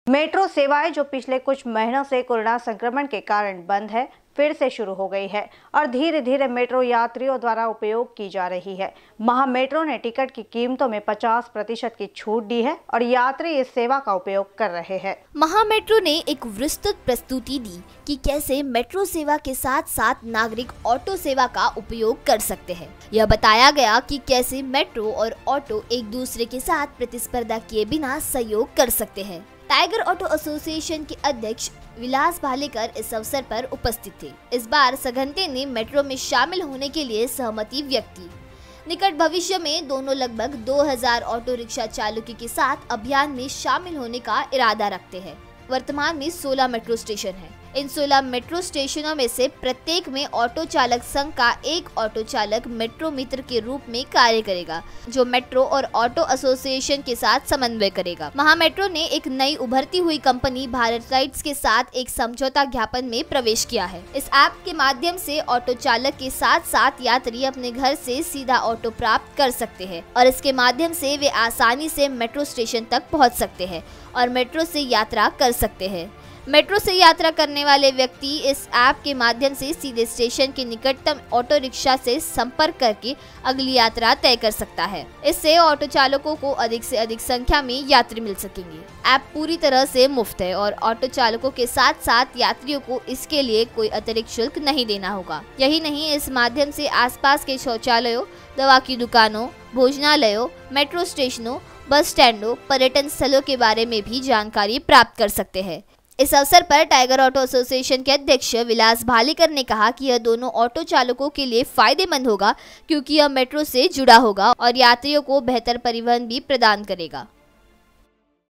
Metro सेवाएं जो पिछले कुछ महीनों से कोरोना संक्रमण के कारण बंद है, फिर से शुरू हो गई है और धीरे धीरे मेट्रो यात्रियों द्वारा उपयोग की जा रही है। महा मेट्रो ने टिकट की कीमतों में 50% की छूट दी है और यात्री इस सेवा का उपयोग कर रहे हैं। महा मेट्रो ने एक विस्तृत प्रस्तुति दी कि कैसे मेट्रो सेवा के साथ साथ नागरिक ऑटो सेवा का उपयोग कर सकते हैं। यह बताया गया कि कैसे मेट्रो और ऑटो एक दूसरे के साथ प्रतिस्पर्धा किए बिना सहयोग कर सकते हैं। टाइगर ऑटो एसोसिएशन के अध्यक्ष विलास भालेकर इस अवसर पर उपस्थित थे। इस बार सघनते ने मेट्रो में शामिल होने के लिए सहमति व्यक्त की। निकट भविष्य में दोनों लगभग 2000 ऑटो रिक्शा चालकों के साथ अभियान में शामिल होने का इरादा रखते हैं। वर्तमान में 16 मेट्रो स्टेशन हैं। इन 16 मेट्रो स्टेशनों में से प्रत्येक में ऑटो चालक संघ का एक ऑटो चालक मेट्रो मित्र के रूप में कार्य करेगा, जो मेट्रो और ऑटो एसोसिएशन के साथ समन्वय करेगा। महा मेट्रो ने एक नई उभरती हुई कंपनी भारत राइड्स के साथ एक समझौता ज्ञापन में प्रवेश किया है। इस ऐप के माध्यम से ऑटो चालक के साथ साथ यात्री अपने घर से सीधा ऑटो प्राप्त कर सकते हैं और इसके माध्यम से वे आसानी से मेट्रो स्टेशन तक पहुँच सकते हैं और मेट्रो से यात्रा कर सकते हैं। मेट्रो से यात्रा करने वाले व्यक्ति इस ऐप के माध्यम से सीधे स्टेशन के निकटतम ऑटो रिक्शा से संपर्क करके अगली यात्रा तय कर सकता है। इससे ऑटो चालकों को अधिक से अधिक संख्या में यात्री मिल सकेंगे। ऐप पूरी तरह से मुफ्त है और ऑटो चालकों के साथ साथ यात्रियों को इसके लिए कोई अतिरिक्त शुल्क नहीं देना होगा। यही नहीं, इस माध्यम से आसपास के शौचालयों, दवा की दुकानों, भोजनालयों, मेट्रो स्टेशनों, बस स्टैंडों, पर्यटन स्थलों के बारे में भी जानकारी प्राप्त कर सकते हैं। इस अवसर पर टाइगर ऑटो एसोसिएशन के अध्यक्ष विलास भालेकर ने कहा कि यह दोनों ऑटो चालकों के लिए फायदेमंद होगा, क्योंकि यह मेट्रो से जुड़ा होगा और यात्रियों को बेहतर परिवहन भी प्रदान करेगा।